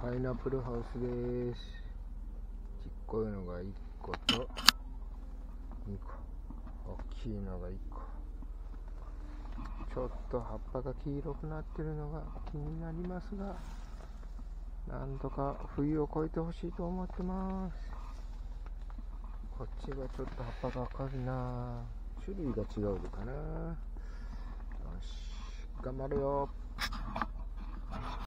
パイナップルハウスです。ちっこいのが1個と2個、大きいのが1個。ちょっと葉っぱが黄色くなってるのが気になりますが、なんとか冬を越えてほしいと思ってます。こっちはちょっと葉っぱが赤いな。種類が違うのかな。よし、頑張るよ。